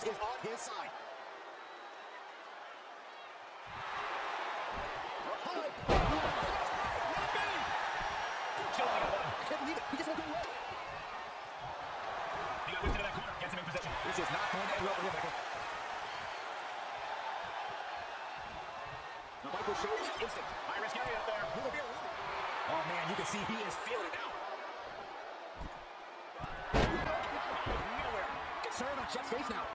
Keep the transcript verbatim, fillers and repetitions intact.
is on his side. He just won't go away. He got whipped into that corner. Gets him in position. This is not going to end well for Rebecca. Now Michael shows instinct. Iris Gary up there. Who will be around? Oh man, you can see he is feeling it now. Nowhere. Concern on Jeff's face now.